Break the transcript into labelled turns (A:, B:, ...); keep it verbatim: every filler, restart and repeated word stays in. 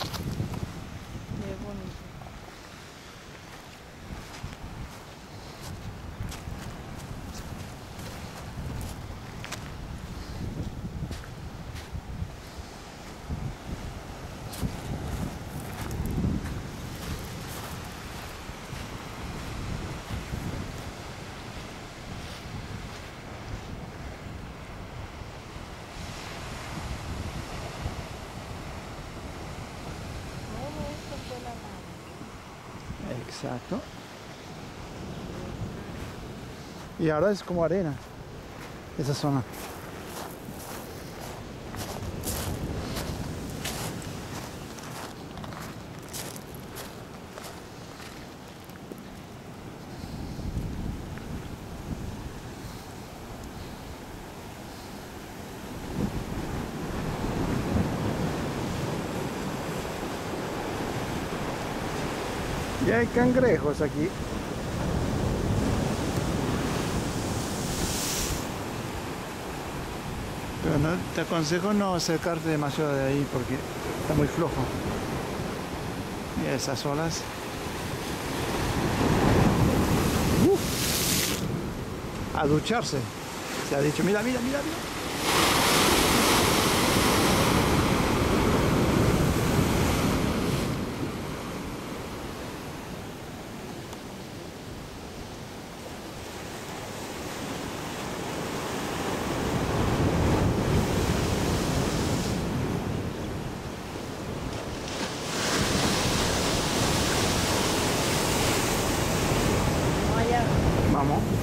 A: Qué bonito. Todo esto fue la nave.
B: Exacto. Y ahora es como arena, esa zona. Y hay cangrejos aquí. Pero no, te aconsejo no acercarte demasiado de ahí porque está muy flojo. Mira esas olas. Uh, a ducharse. Se ha dicho, mira, mira, mira, mira.
A: No, allá.
B: Vamos.